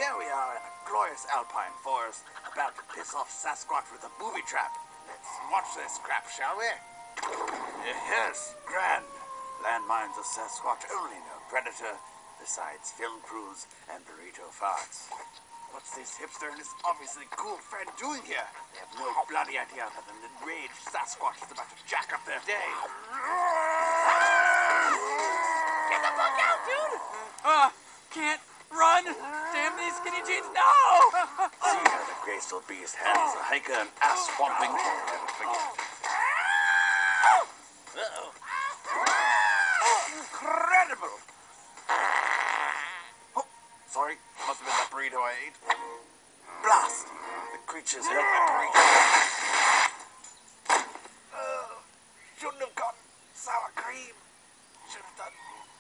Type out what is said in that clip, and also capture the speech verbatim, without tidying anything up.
Here we are in a glorious alpine forest, about to piss off Sasquatch with a booby trap. Let's watch this crap, shall we? Yes, grand. Landmines of Sasquatch only no predator, besides film crews and burrito farts. What's this hipster and his obviously cool friend doing here? They have no bloody idea other than the enraged Sasquatch is about to jack up their day. Get the fuck out, dude! Uh, can't run! Damn these skinny jeans, no! See how the graceful beast handles a hiker and ass-swamping. Never forget. Uh-oh. Incredible! Oh, sorry. Must have been that burrito I ate. Blast! The creature's held my burrito. Uh, shouldn't have gotten sour cream. Should have done